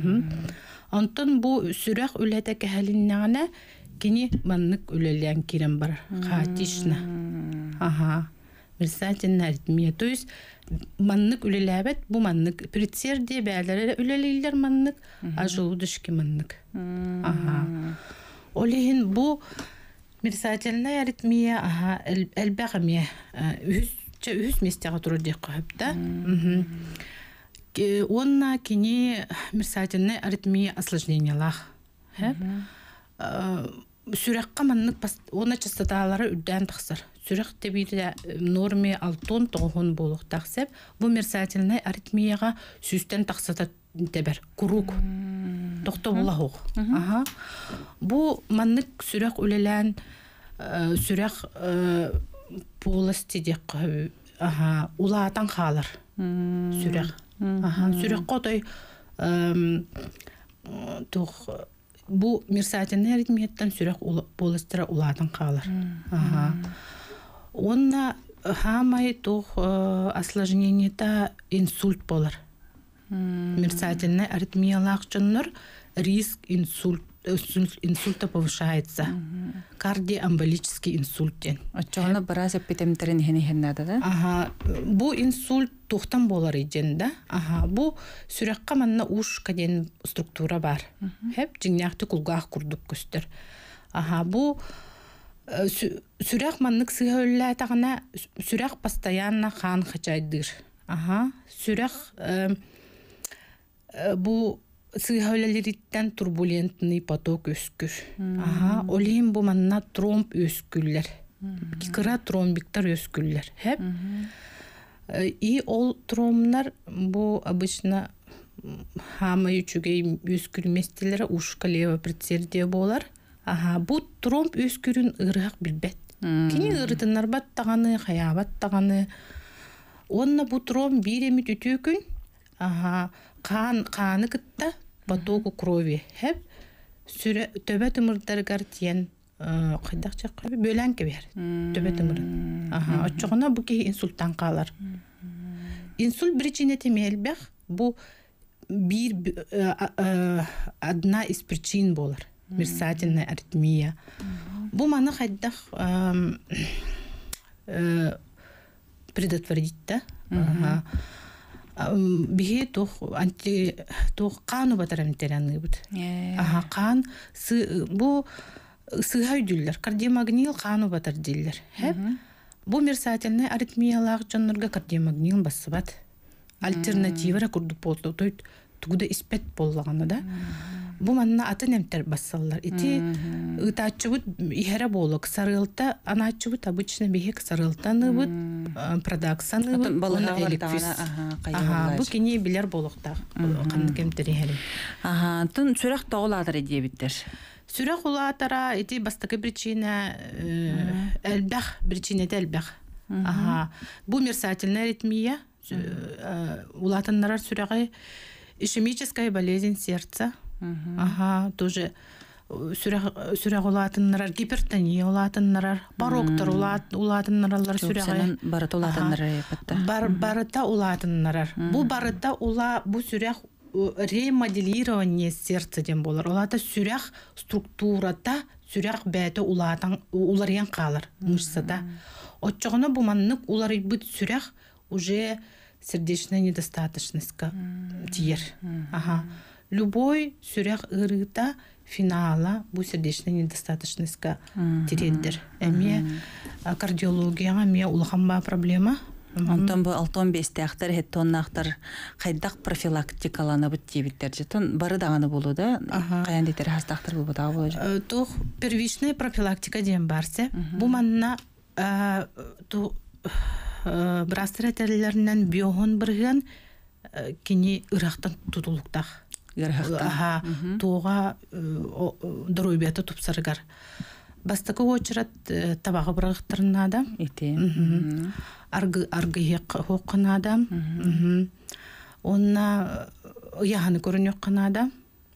Антон бу сүрәк үләтә кәһәлиннәгенә кини маннык үлелән кирен бар. Хаатишна. Аха. Мерсательная аритмия. То есть маннык үлеләбет бу маннык предсердий бәләләре үлелиләр маннык, а желудочки маннык. Аха. Олеген бу мерсательная аритмия, аха, әлбәгәмия. Үз че үс местеға тұрыр дек қойыпта. Онна кені мерсательный аритмия осложнениялах. Сүрәкқа маннык оны частоталары үддән тақсыр. Сүрәк тебейді норме алтон тоғын болуқ тақсып, бұл мерсательный аритмияға сүстен тақсыта тебер, курук. Тоқта бола оқ. Бұл маннык сүрәк өлелән сүрәк полости дек улаатан қалыр. Сүрәк. Сүрәк қотой bu мерсательный аритмияттан сүрәк полостыра улаатан қалыр. Онна хамай тух осложнениета инсульт болар. Мерсательный аритмиялақ жоннор риск инсульт инсульта повышается. Кардиоэмболический инсульттен. Очоғына біраз эпидемтерин хені-хеннады да? Ага, бу инсульт тухтан болар ежен да. Ага, бу сүрәкқа манна уш каден структура бар. Хеп жинняқты кулгақ күрдік көстер. Ага, бу сүрәк маннык сыйхөллә тағына сүрәк постоянно хан хачайдыр. Ага, сүрәк бу сыйхөлләлеріттен турбулентный поток өскүр. Ага, олейін бу манна тромб өскүллер. Кикыра тромбиктар өскүллер. Хеп? И ол тромбнар бу обычно хама үчүгей өскүлместелері ушка лева предсердие болар. Ага, бу тромб өскүрін ырыгак билбет. Кини ырытынар баттағаны, хаябаттағаны. Онна бу тромб биремит үтөкүн. Ага, қан қаны кытта потоку крови. Хеп төбе тымырдаргар тиен қайдақ чаққа бөлән кебер. Төбе тымырын. Ага, отчоғына бу ке инсульттан қалар. Инсульт причина темелбек бу бир одна из причин болар. Мерсательная аритмия. Бу маны қайдақ предотвратить да? Ага. Биһи тух анти тух кану батарамтераны бут. Аха, кан бу сыгай дүллер, кардиомагнил кану батар диллер. Хеп. Бу мерсательный аритмиялар жоннорга кардиомагнил басыбат. Альтернативара курдук болду. Той тугуда испет боллаганы да. Бу манна атын эмтер бассаллар. Ити ытачыбыт ихере болок сарылта, аначыбыт обычно бихек сарылтаны бут, продаксаны бут, балына эликвис. Ага, бу кини билер болокта. Канды кемтери хели. Ага, тун сүрәк тоғыладыр едие биттер. Сүрәк улатара, ити бастакы причина элбэх, причина элбэх. Ага, бу мерсательная аритмия, улатаннарар сүрәгы ишемическая болезнь сердца. Ага, тоже сүрәк улатыннарар, гипертония улатыннарар, бароктор улатыннаралар сүрәгы. Барыта улатыннарар епетті. Барыта улатыннарар. Бу барыта ула, бу сүрәк ремоделирование сердца ден болар. Улата сүрәк структурата, сүрәк бәті улатан, улариян қалар, мышсада. Отчоғына бу маннык улар бит сүрәк уже сердечная недостаточностька тиер. Ага. Любой сүрәк ырыта финала бу сердечная недостаточностька тиреддер. Эме кардиологияга ме улаханба проблема. Онтон бу алтон бестяқтар, хеттоннақтар қайдақ профилактикаланы бұт дейбіттер жетон бары дағаны болу да? Қаян дейтер хастақтар бұл бұтағы болу? Тух первичная профилактика дем барсе. Бу манна брастыретерлерінен биохон бірген кені ырақтан тутулуқтақ. Ага, туға дұройбеті тұпсарығар. Бастықы очырат табағы бірғықтырын адам. Ити. Арғы хоқын адам. Онна яғаны көрін өққан адам.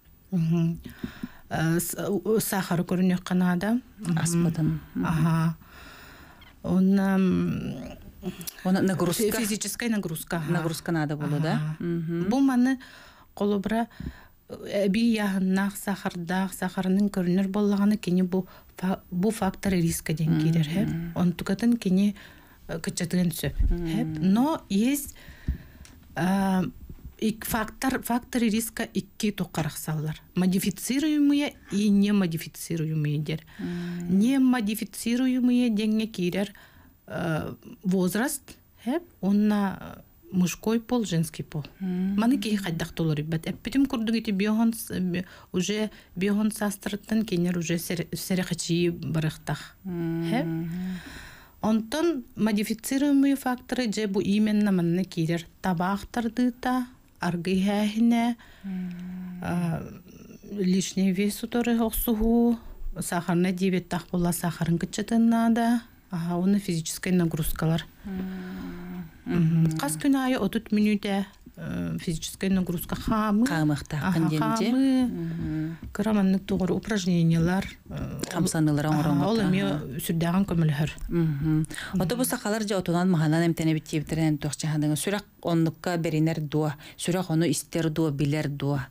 Сахары көрін өққан адам. Аспадын. Ага. Онна... Нагрузка. Физическая нагрузка. Нагрузка надо болу, да? Бұл маны қолыбыра әбі яғыннақ, сахардақ, сахарының көрінер болағаны кені бұл факторы риска ден кейдер. Он тұқатын кені күтчатығын сөп. Но есть факторы риска икки тоқарақ салылар. Модифицируемые и не модифицируемые дер. Не модифицируемые денге кейдер возраст, Хеп, онна мужской пол, женский пол. Маны ки хайдах толор ибет. Эппитим курдуг ити биохон уже биохон састраттан кенер уже серехачи барахтах. Хеп. Онтон модифицируемые факторы же бу именно манна кирер табахтардыта, аргыхахине, лишний вес уторы хоксуху, сахарный диабет тах була сахарын кычатын надо, ага, оны физическая нагрузкалар. Кас күн айы отыз минуте физическая нагрузка хамы. Хамыхта канденде. Хамы. Кыраманнык тугыр упражнениялар. Камсанылар оңорон. Ол эми сүрдәгән көмөлһөр. Ото бу сакалар же отунан маханан эмтене биттебитерен тохчаһандыгы. Сүрәк оннукка беринер дуа. Сүрәк оны истер дуа, билер дуа.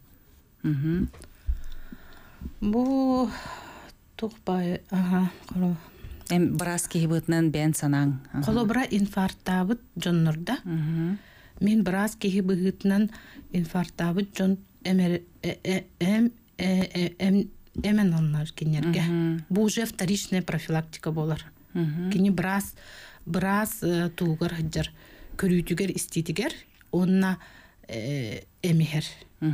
Бу тухпай, ага, кoro. Эм брас кихибытнан бен санаң. Колобра инфарктабыт жоннорда. Мен брас кихибытнан инфарктабыт жон эмер эм эм эмен оннар кинерге. Бу уже вторичная профилактика болар. Кини брас брас тугар хаджар көрүтүгер иститигер онна эмихер.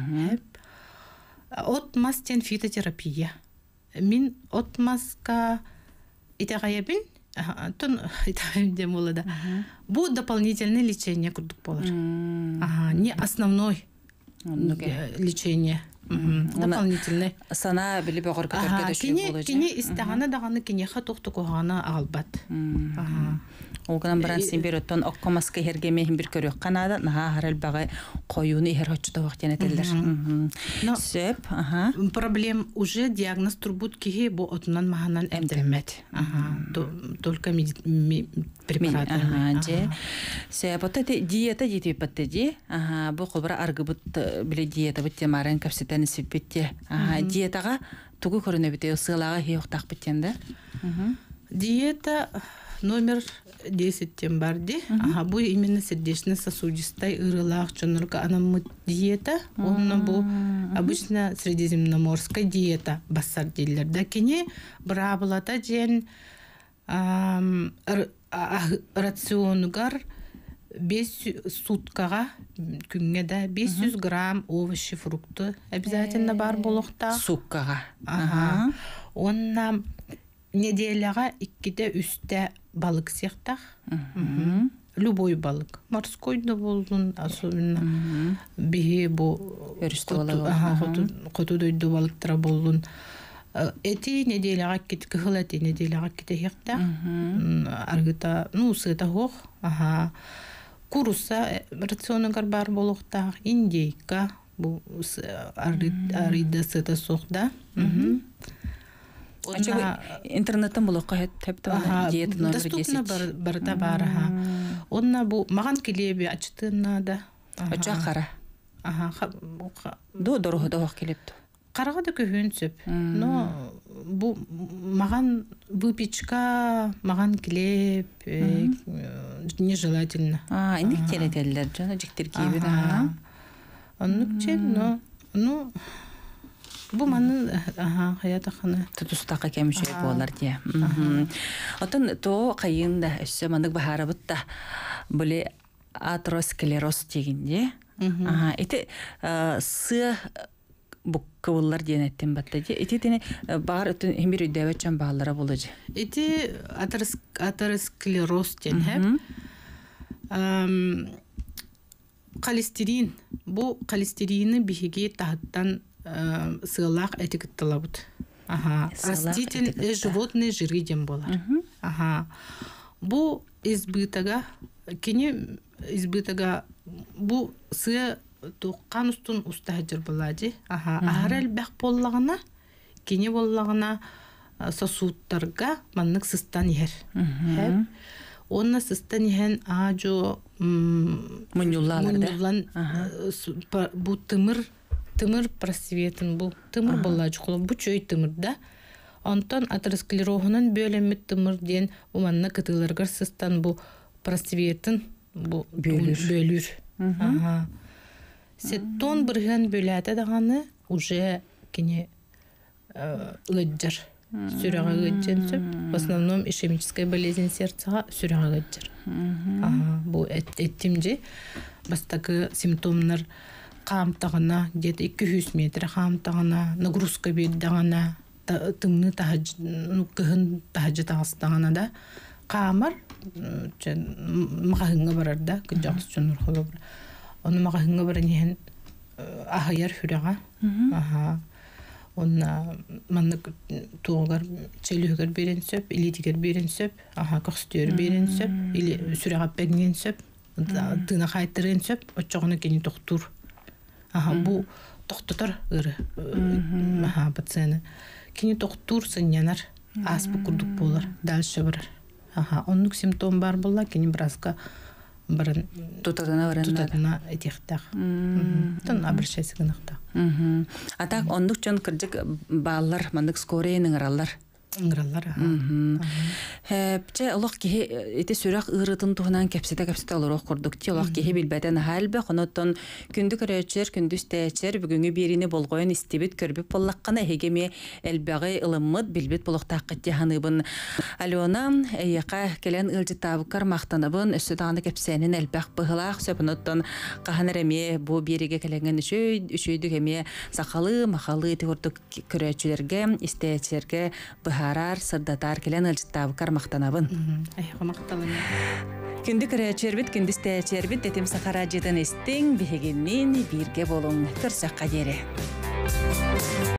Отмастен фитотерапия. Мин отмаска итагаябин, тон итагаябин демолада. Бу дополнительное лечение курдук болар. Ага, не основной лечение. Дополнительное. Сана били богор көтөргө дөшү болот. Кини истаганы даганы кини хатукту коганы албат. Ага. Олган баран симберөттөн оккомаска хергеме бир көрөк канада наха харал багы коюуну хер хочто вактен этелдер. Сөп, ага. Проблем уже диагноз турбут кихи бу отунан маханан эмдемет. Ага. Только препарат. Ага, же. Сөп, вот это диета дитип паттеди. Ага, бу колбара аргыбыт биле диета бит темарен капсетен сиппетте. Ага, диетага тугу көрүнө бите сылага хиоктак биттенде. Диета номер десять тем барди. Ага, бу именно сердечно-сосудистой ырылах чонорга анаммыт диета. Онна бу обычно средиземноморская диета бассар диллерде. Кини брабылата жен рационугар бес суткага күнгө да бес жүз грамм овощи, фрукты обязательно бар болохта. Суткага. Ага. Онна неделяга иккиде үстө балык сехтах. Любой балык. Морской да болдун, особенно бихи бу котудойду балыктара болдун. Эти неделяга кит кыхылати неделяга ките хехтах. Аргыта, ну, сыта хох. Ага. Куруса рационугар бар болохтах. Индейка. Бу арида сыта сохда. Интернеттен булакка хептен диета номер десять. Доступно барда бараха. Онна бу маган келеби ачтына да. Ача кара. Ага. Ду дорого да келепти. Карага да көһүнсөп. Но бу маган выпечка, маган келеп нежелательно. А, инде телетеллер жана жиктер кийби да. Оннук чен, но ну бу манын ага хаятахана тутустака кемшөй болар дия. Отон то кайында өссө мандык бахарабыт да буле атеросклероз дегенде. Ага, эти сы буккылар денеттен батта ди. Эти тене бар өтөн эмир өдөбөчөн баалара боложу. Эти атеросклероз ден хеп. Эм холестерин, бу холестерины бихиге тахаттан сылак этикетталабыт. Ага. Растительные животные жиры дем болар. Ага. Бу избытага, кини избытага бу сы туккан устун устахажыр болади. Ага. Ахарал бак боллагына, кини боллагына сосудтарга маннык сыстан ер. Хеп. Онна сыстан ehen ажо мунюллар да. Бу тымыр тымыр просветин бу тымыр боллажы коло бу чөй тымыр да. Онтон атеросклерозунан бөлөмүт тымыр ден уманна кытыларгар сыстан бу просветин бу бөлүр. Ага. Сеттон бирген бөлөтө даганы уже кини ылыджар. сүрәгә гыджен сөп. В основном ишемическая болезнь сердца сүрәгә гыджер. Ага, бу эттимже бастагы симптомнар камтагына где-то ике йөз метр камтагына, нагрузка бирдагына, тымны тахаж, ну кыһын тахажы тагыстагына да камар магahınга барар да, кыжак чонор холор. Оны магahınга баран ахаяр хүрәгә. Аха. Онна маннык тугар челүгөр берен сөп, илитигер берен сөп, аха костөр берен сөп, или сүрәгә пегнен сөп, тына кайтырын сөп, очогына кени доктор. Аха бу доктор ыры. Аха пациент. Кени доктор сынянар, аспы курдук болар, дальше барар. Аха, оннук симптом бар булла, кени бразга барын тутадана баран. Тутадана этихтак. Тон обращайся гынакта. Атак ондук чон кырдык баллар, мандык скорейнин ыраллар. Ыңгыраллар. Хәпче Аллах ки эте сүрәк ырытын туһунан кепсете кепсете алырак курдук. Ти Аллах ки билбәтен хәлбә хонотон күндү көрәчер, күндүс тәчер бүгүнгү бирине болгоен истебит көрбүп боллаккана хегеме элбәгы ылыммыт билбет болохтак кытяханыбын. Алена яка келен ылжытабыккар мактаныбын өсөдагы кепсенин элбәк быгылак сөпнөттөн каханереме бу бириге келенген үшөй үшөйдү кеме сакалы махалы тегөрдүк көрәчелерге истәчерге Харар сырдатар келен ылжыттабы кармақтанабын. Айха мақталын. Күнді көрәчербіт, күнді стәчербіт, детім сақара жетін істің, бігеннен бірге болың. Көрсақ қадері.